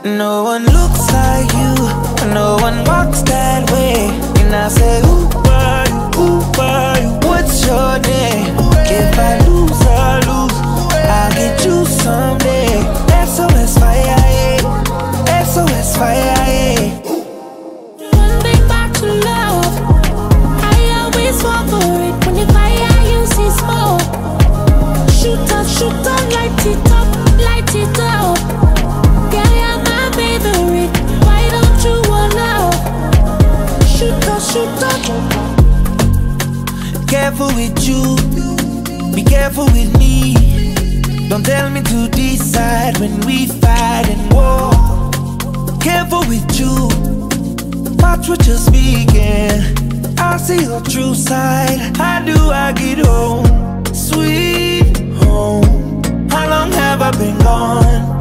No one looks like you, no one walks that way. And I say, who are you, who are you? What's your name? If I lose, I lose, I'll get you someday. SOS fire, yeah. SOS fire, yeah. One thing back to love, I always fall for it. When the fire you see smoke, shoot up, light it up, light it up. Girl, you're my favorite, why don't you want love? Shoot up. Careful with you, be careful with me. Don't tell me to decide when we fight and war. Careful with you, watch what you're speaking. I see your true side. How do I get home? Sweet home. How long have I been gone?